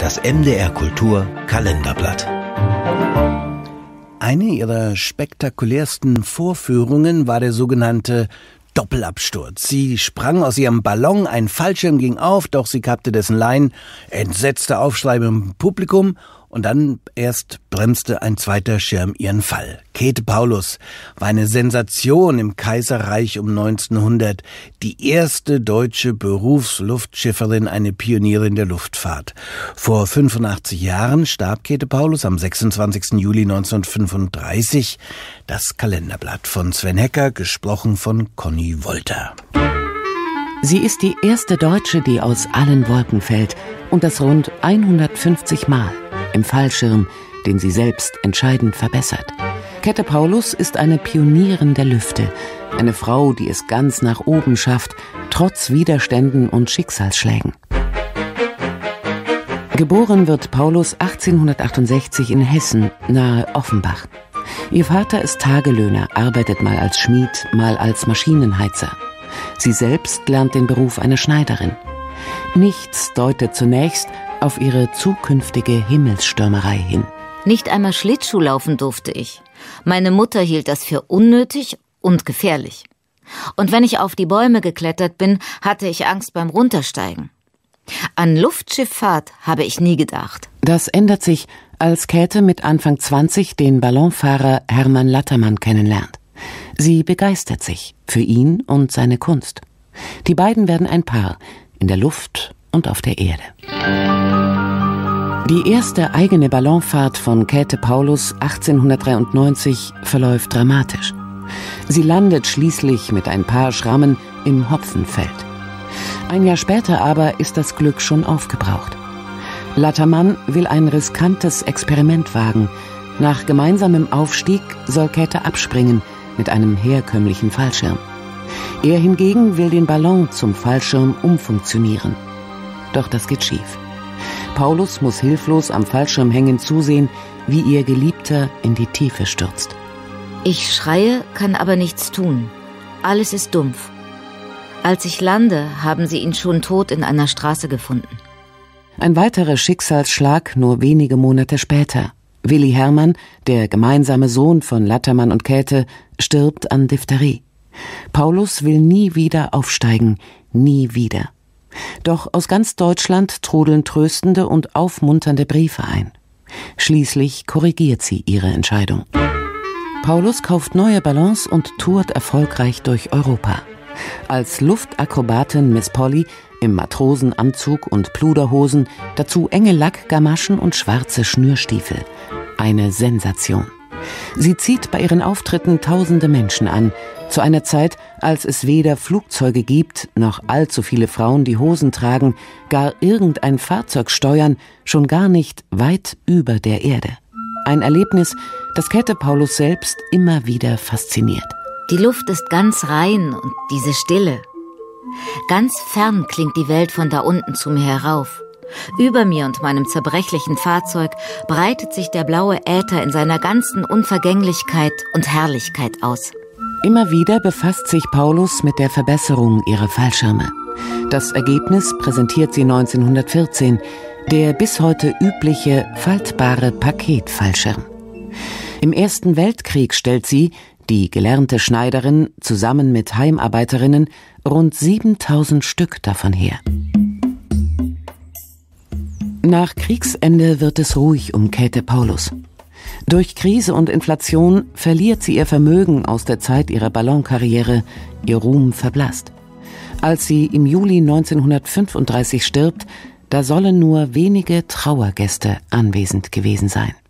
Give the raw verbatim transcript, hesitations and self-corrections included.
Das M D R Kultur Kalenderblatt. Eine ihrer spektakulärsten Vorführungen war der sogenannte Doppelabsturz. Sie sprang aus ihrem Ballon, ein Fallschirm ging auf, doch sie kappte dessen Leinen, entsetzte Aufschrei im Publikum und dann erst bremste ein zweiter Schirm ihren Fall. Käthe Paulus war eine Sensation im Kaiserreich um neunzehnhundert, die erste deutsche Berufsluftschifferin, eine Pionierin der Luftfahrt. Vor fünfundachtzig Jahren starb Käthe Paulus am sechsundzwanzigsten Juli neunzehnhundertfünfunddreißig. Das Kalenderblatt von Sven Hecker, gesprochen von Conny Wolter. Sie ist die erste Deutsche, die aus allen Wolken fällt, und das rund hundertfünfzig Mal. Im Fallschirm, den sie selbst entscheidend verbessert. Käthe Paulus ist eine Pionierin der Lüfte, eine Frau, die es ganz nach oben schafft, trotz Widerständen und Schicksalsschlägen. Geboren wird Paulus achtzehnhundertachtundsechzig in Hessen, nahe Offenbach. Ihr Vater ist Tagelöhner, arbeitet mal als Schmied, mal als Maschinenheizer. Sie selbst lernt den Beruf einer Schneiderin. Nichts deutet zunächst auf ihre zukünftige Himmelsstürmerei hin. Nicht einmal Schlittschuh laufen durfte ich. Meine Mutter hielt das für unnötig und gefährlich. Und wenn ich auf die Bäume geklettert bin, hatte ich Angst beim Runtersteigen. An Luftschifffahrt habe ich nie gedacht. Das ändert sich, als Käthe mit Anfang zwanzig den Ballonfahrer Hermann Lattermann kennenlernt. Sie begeistert sich für ihn und seine Kunst. Die beiden werden ein Paar in der Luft und auf der Erde. Die erste eigene Ballonfahrt von Käthe Paulus achtzehnhundertdreiundneunzig verläuft dramatisch. Sie landet schließlich mit ein paar Schrammen im Hopfenfeld. Ein Jahr später aber ist das Glück schon aufgebraucht. Lattermann will ein riskantes Experiment wagen. Nach gemeinsamem Aufstieg soll Käthe abspringen mit einem herkömmlichen Fallschirm. Er hingegen will den Ballon zum Fallschirm umfunktionieren. Doch das geht schief. Paulus muss hilflos am Fallschirm hängen zusehen, wie ihr Geliebter in die Tiefe stürzt. Ich schreie, kann aber nichts tun. Alles ist dumpf. Als ich lande, haben sie ihn schon tot in einer Straße gefunden. Ein weiterer Schicksalsschlag nur wenige Monate später. Willi Hermann, der gemeinsame Sohn von Lattermann und Käthe, stirbt an Diphtherie. Paulus will nie wieder aufsteigen, nie wieder. Doch aus ganz Deutschland trudeln tröstende und aufmunternde Briefe ein. Schließlich korrigiert sie ihre Entscheidung. Paulus kauft neue Ballons und tourt erfolgreich durch Europa. Als Luftakrobatin Miss Polly im Matrosenanzug und Pluderhosen, dazu enge Lackgamaschen und schwarze Schnürstiefel. Eine Sensation. Sie zieht bei ihren Auftritten tausende Menschen an, zu einer Zeit, als es weder Flugzeuge gibt, noch allzu viele Frauen die Hosen tragen, gar irgendein Fahrzeug steuern, schon gar nicht weit über der Erde. Ein Erlebnis, das Käthe Paulus selbst immer wieder fasziniert. Die Luft ist ganz rein und diese Stille. Ganz fern klingt die Welt von da unten zu mir herauf. Über mir und meinem zerbrechlichen Fahrzeug breitet sich der blaue Äther in seiner ganzen Unvergänglichkeit und Herrlichkeit aus. Immer wieder befasst sich Paulus mit der Verbesserung ihrer Fallschirme. Das Ergebnis präsentiert sie neunzehnhundertvierzehn, der bis heute übliche faltbare Paketfallschirm. Im Ersten Weltkrieg stellt sie, die gelernte Schneiderin, zusammen mit Heimarbeiterinnen, rund siebentausend Stück davon her. Nach Kriegsende wird es ruhig um Käthe Paulus. Durch Krise und Inflation verliert sie ihr Vermögen aus der Zeit ihrer Ballonkarriere, ihr Ruhm verblasst. Als sie im Juli neunzehnhundertfünfunddreißig stirbt, da sollen nur wenige Trauergäste anwesend gewesen sein.